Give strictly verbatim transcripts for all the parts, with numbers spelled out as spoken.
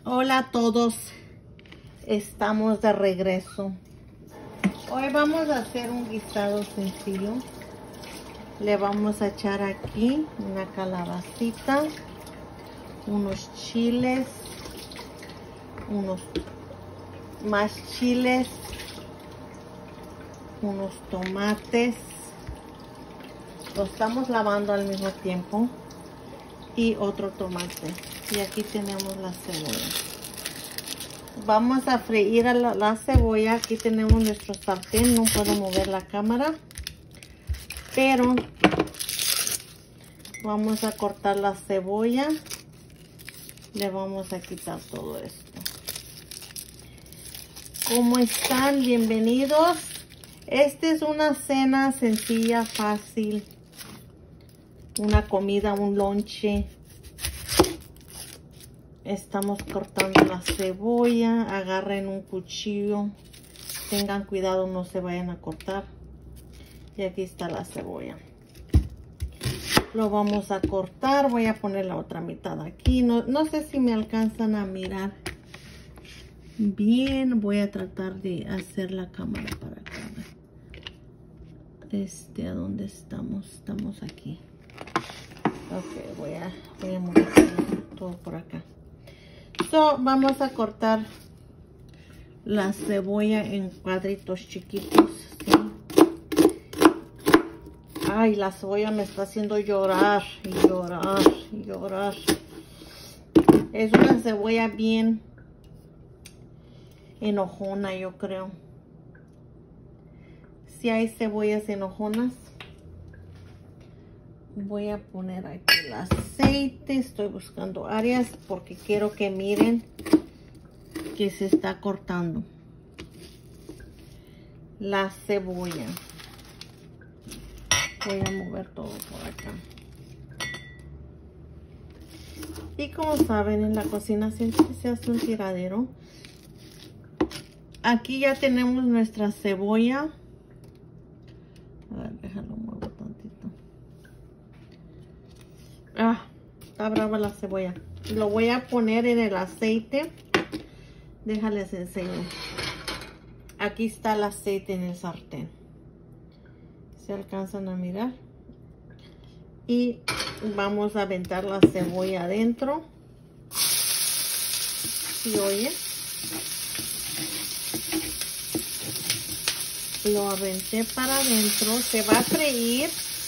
Hola a todos, estamos de regreso. Hoy vamos a hacer un guisado sencillo. Le vamos a echar aquí una calabacita, unos chiles, unos más chiles, unos tomates. Lo estamos lavando al mismo tiempo y otro tomate. Y aquí tenemos la cebolla. Vamos a freír la, la cebolla. Aquí tenemos nuestro sartén. No puedo mover la cámara, pero vamos a cortar la cebolla. Le vamos a quitar todo esto. ¿Cómo están? Bienvenidos. Esta es una cena sencilla, fácil. Una comida, un lonche. Estamos cortando la cebolla. Agarren un cuchillo. Tengan cuidado, no se vayan a cortar. Y aquí está la cebolla. Lo vamos a cortar. Voy a poner la otra mitad aquí. No, no sé si me alcanzan a mirar bien. Voy a tratar de hacer la cámara para acá. Este, ¿a dónde estamos? Estamos aquí. Ok, voy a, voy a mover todo por acá. So, vamos a cortar la cebolla en cuadritos chiquitos. ¿Sí? Ay, la cebolla me está haciendo llorar y llorar y llorar. Es una cebolla bien enojona, yo creo. Si hay cebollas enojonas. Voy a poner aquí el aceite. Estoy buscando áreas porque quiero que miren que se está cortando la cebolla. Voy a mover todo por acá. Y como saben, en la cocina siempre se hace un tiradero. Aquí ya tenemos nuestra cebolla. A ver, déjalo muevo tantito. Ah, está brava la cebolla. Lo voy a poner en el aceite. Déjales enseño. Aquí está el aceite en el sartén. ¿Se alcanzan a mirar? Y vamos a aventar la cebolla adentro. ¿Sí oye? Lo aventé para adentro. Se va a freír.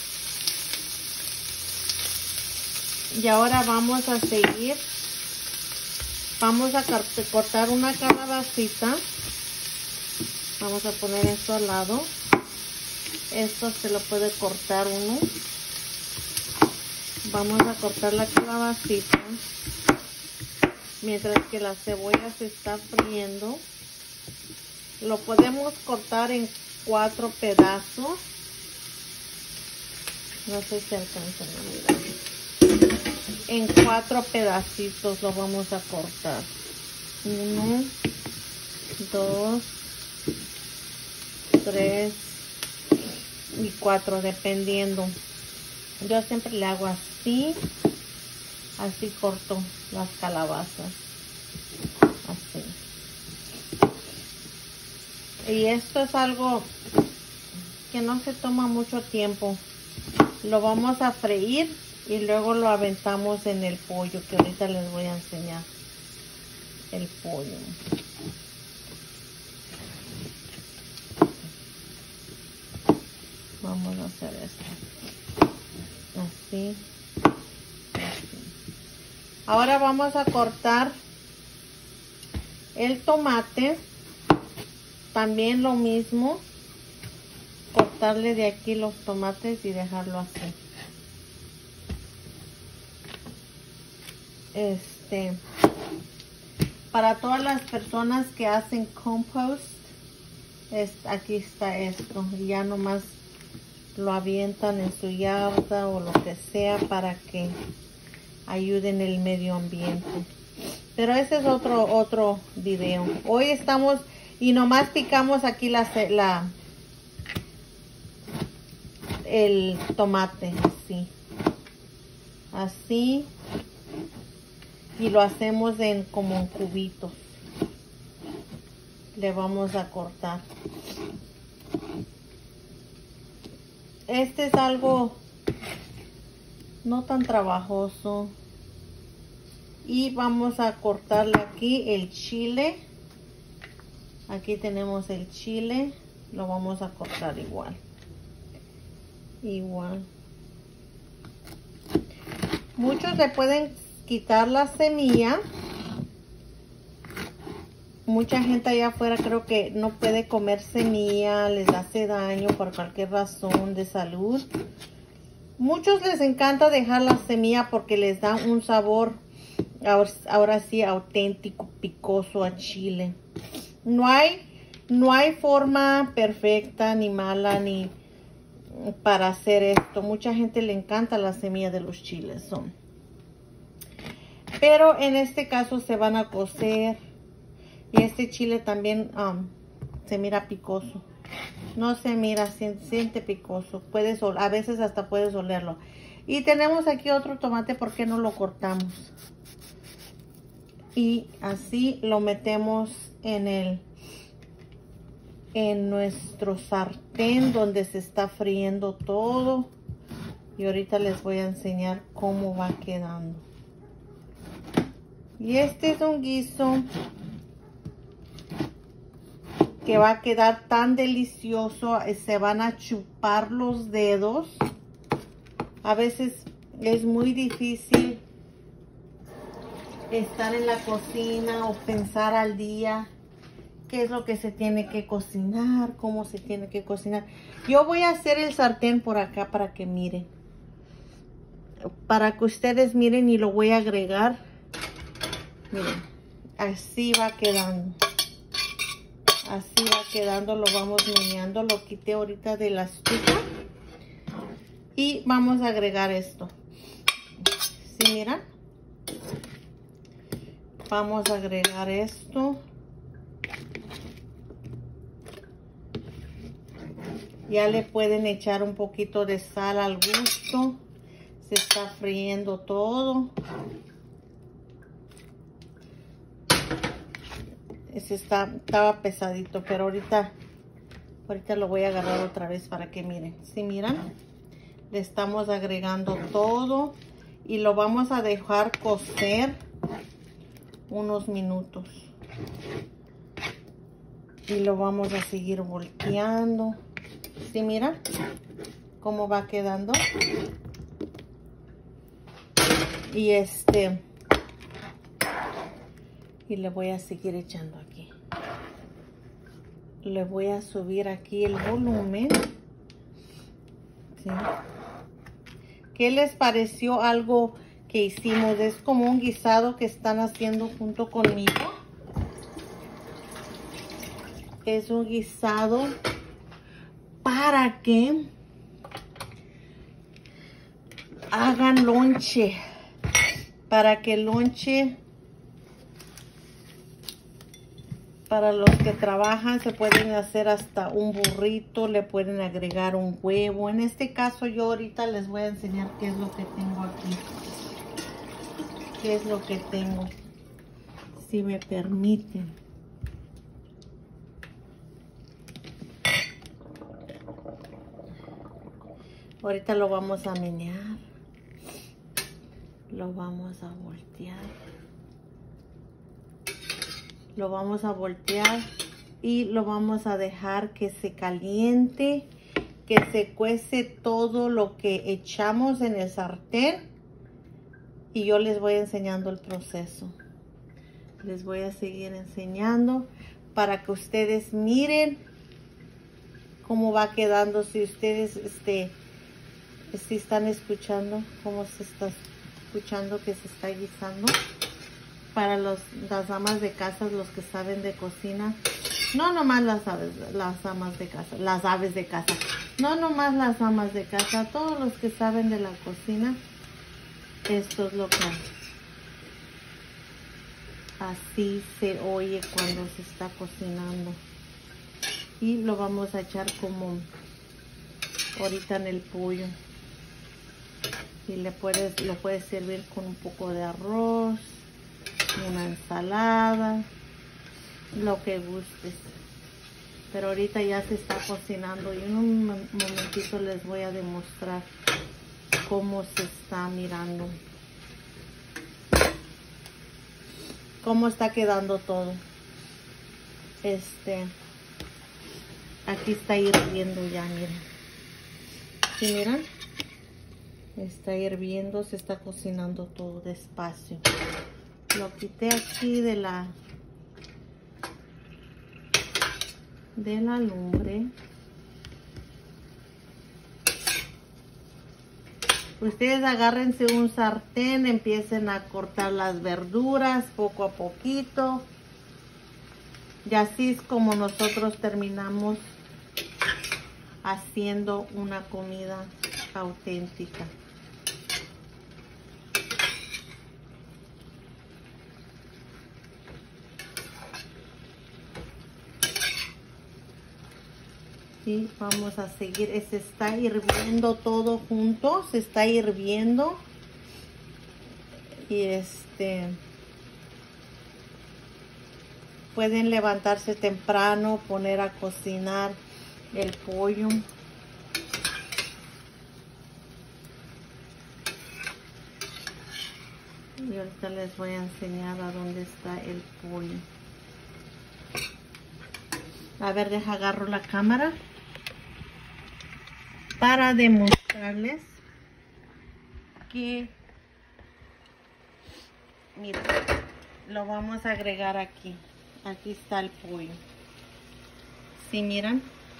Y ahora vamos a seguir. Vamos a cortar una calabacita. Vamos a poner esto al lado. Esto se lo puede cortar uno. Vamos a cortar la calabacita. Mientras que la cebolla se está friendo. Lo podemos cortar en cuatro pedazos. No sé si alcanzan a mirar. En cuatro pedacitos lo vamos a cortar. Uno, dos, tres y cuatro, dependiendo. Yo siempre le hago así. Así corto las calabazas. Así. Y esto es algo que no se toma mucho tiempo. Lo vamos a freír y luego lo aventamos en el pollo, que ahorita les voy a enseñar el pollo. Vamos a hacer esto. Así. Así. Ahora vamos a cortar el tomate. También lo mismo. Cortarle de aquí los tomates y dejarlo así. Este, para todas las personas que hacen compost, es, aquí está esto. Y ya nomás lo avientan en su yarda o lo que sea para que ayuden el medio ambiente. Pero ese es otro otro video. Hoy estamos y nomás picamos aquí la, la el tomate así. Así. y lo hacemos en como en cubitos. Le vamos a cortar. Este es algo no tan trabajoso. Y vamos a cortarle aquí el chile. Aquí tenemos el chile. Lo vamos a cortar igual. Igual. Muchos le pueden quitar la semilla. Mucha gente allá afuera creo que no puede comer semilla, les hace daño por cualquier razón de salud. Muchos les encanta dejar la semilla porque les da un sabor, ahora, ahora sí, auténtico, picoso a chile. No hay, no hay forma perfecta ni mala ni para hacer esto. Mucha gente le encanta la semilla de los chiles. Son. Pero en este caso se van a cocer. Y este chile también um, se mira picoso. No se mira, se siente picoso. Puedes, a veces hasta puedes olerlo. Y tenemos aquí otro tomate, ¿por qué no lo cortamos? Y así lo metemos en el en nuestro sartén donde se está friendo todo. Y ahorita les voy a enseñar cómo va quedando. Y este es un guiso que va a quedar tan delicioso, se van a chupar los dedos. A veces es muy difícil estar en la cocina o pensar al día qué es lo que se tiene que cocinar, cómo se tiene que cocinar. Yo voy a hacer el sartén por acá para que miren. Para que ustedes miren y lo voy a agregar. Miren, así va quedando. Así va quedando, lo vamos meneando. Lo quité ahorita de la estufa. Y vamos a agregar esto. ¿Sí miran? Vamos a agregar esto. Ya le pueden echar un poquito de sal al gusto. Se está friendo todo. Ese está, estaba pesadito, pero ahorita, ahorita lo voy a agarrar otra vez para que miren. ¿Sí miran? Le estamos agregando todo y lo vamos a dejar cocer unos minutos. Y lo vamos a seguir volteando. ¿Sí miran cómo va quedando? Y este... Y le voy a seguir echando aquí. Le voy a subir aquí el volumen. ¿Sí? ¿Qué les pareció algo que hicimos? Es como un guisado que están haciendo junto conmigo. Es un guisado para que hagan lonche. Para que el lonche... Para los que trabajan se pueden hacer hasta un burrito, le pueden agregar un huevo. En este caso yo ahorita les voy a enseñar qué es lo que tengo aquí. Qué es lo que tengo. Si me permiten. Ahorita lo vamos a menear. Lo vamos a voltear. Lo vamos a voltear y lo vamos a dejar que se caliente, que se cuece todo lo que echamos en el sartén. Y yo les voy enseñando el proceso. Les voy a seguir enseñando para que ustedes miren cómo va quedando. Si ustedes este, si están escuchando cómo se está escuchando que se está guisando. Para los, las amas de casa, los que saben de cocina. No nomás las aves, las amas de casa, las aves de casa. No nomás las amas de casa, todos los que saben de la cocina. Esto es lo que así se oye cuando se está cocinando. Y lo vamos a echar como ahorita en el pollo. Y le puedes, lo puedes servir con un poco de arroz. una ensalada, lo que gustes. Pero ahorita ya se está cocinando y en un momentito les voy a demostrar cómo se está mirando, cómo está quedando todo. Este, aquí está hirviendo ya, miren. ¿Sí miran? Está hirviendo, se está cocinando todo despacio. Lo quité aquí de la de la lumbre. Ustedes agárrense un sartén, empiecen a cortar las verduras poco a poquito. Y así es como nosotros terminamos haciendo una comida auténtica. Sí, vamos a seguir. Se está hirviendo todo junto, se está hirviendo. Y este, pueden levantarse temprano, poner a cocinar el pollo. Y ahorita les voy a enseñar a dónde está el pollo. A ver, deja agarro la cámara para demostrarles que, miren, lo vamos a agregar aquí. Aquí está el pollo. ¿Sí miran?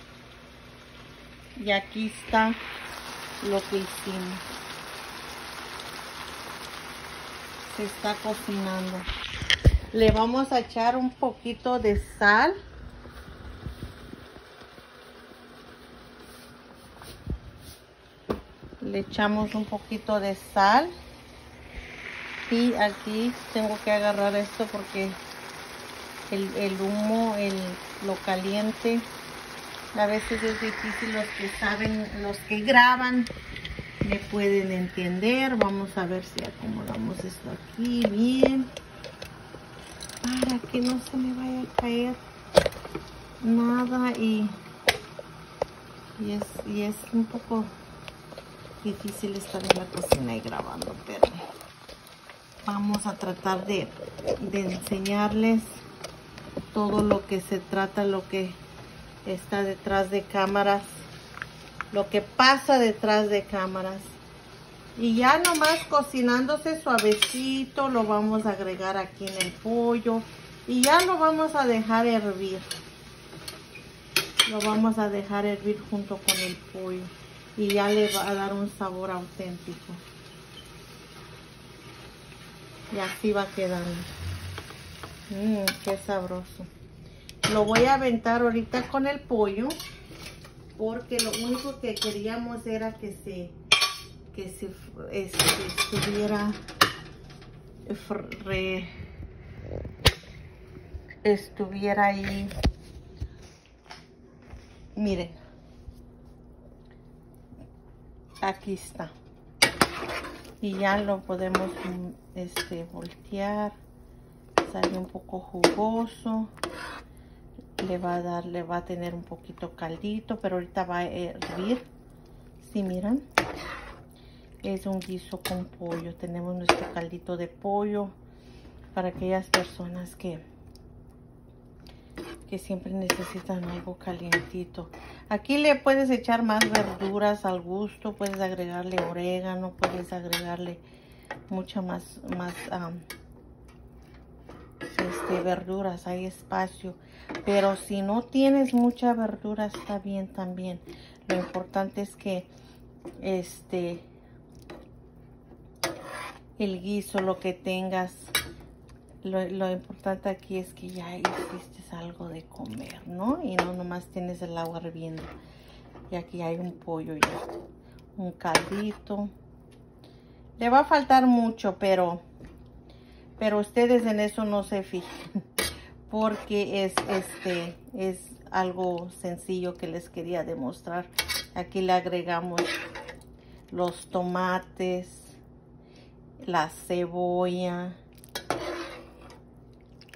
Y aquí está lo que hicimos. Se está cocinando. Le vamos a echar un poquito de sal. Le echamos un poquito de sal. Y aquí tengo que agarrar esto porque el, el humo, el, lo caliente, a veces es difícil. Los que saben, los que graban, me pueden entender. Vamos a ver si acomodamos esto aquí bien, para que no se me vaya a caer nada. Y, y, es, y es un poco difícil estar en la cocina y grabando, pero vamos a tratar de, de enseñarles todo lo que se trata, lo que está detrás de cámaras, lo que pasa detrás de cámaras. Y ya nomás cocinándose suavecito, lo vamos a agregar aquí en el pollo y ya lo vamos a dejar hervir. Lo vamos a dejar hervir junto con el pollo y ya le va a dar un sabor auténtico. Y así va quedando. Mmm, qué sabroso. Lo voy a aventar ahorita con el pollo, porque lo único que queríamos era que se que se este, estuviera re, estuviera ahí. Miren, aquí está. Y ya lo podemos este, voltear. Sale un poco jugoso. Le va a dar, le va a tener un poquito caldito, pero ahorita va a hervir. ¿Sí miran? Es un guiso con pollo. Tenemos nuestro caldito de pollo para aquellas personas que que siempre necesitan algo calientito. Aquí le puedes echar más verduras al gusto. Puedes agregarle orégano, puedes agregarle mucha más más um, este, verduras. Hay espacio, pero si no tienes mucha verdura está bien también. Lo importante es que este el guiso, lo que tengas, lo, lo importante aquí es que ya hiciste algo de comer, ¿no? Y no nomás tienes el agua hirviendo. Y aquí hay un pollo ya, un caldito. Le va a faltar mucho, pero pero ustedes en eso no se fijen, porque es este es algo sencillo que les quería demostrar. Aquí le agregamos los tomates, la cebolla,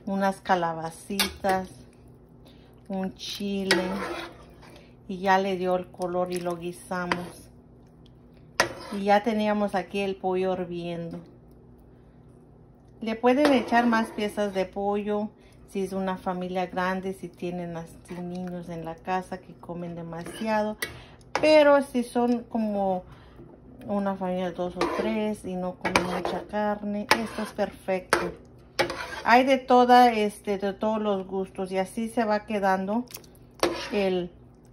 unas calabacitas, un chile, y ya le dio el color y lo guisamos. Y ya teníamos aquí el pollo hirviendo. Le pueden echar más piezas de pollo si es una familia grande, si tienen así niños en la casa que comen demasiado. Pero si son como una familia de dos o tres y no comen mucha carne, esto es perfecto. Hay de toda, este, de todos los gustos, y así se va quedando el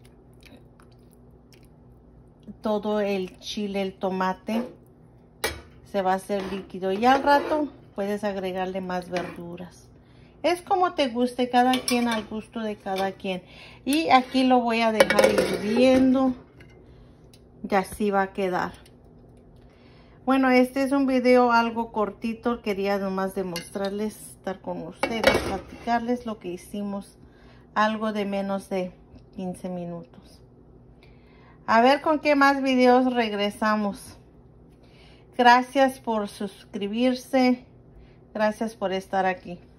todo el chile, el tomate se va a hacer líquido, y al rato puedes agregarle más verduras. Es como te guste, cada quien, al gusto de cada quien. Y aquí lo voy a dejar hirviendo y así va a quedar. Bueno, este es un video algo cortito. Quería nomás demostrarles, estar con ustedes, platicarles lo que hicimos. Algo de menos de quince minutos. A ver con qué más videos regresamos. Gracias por suscribirse. Gracias por estar aquí.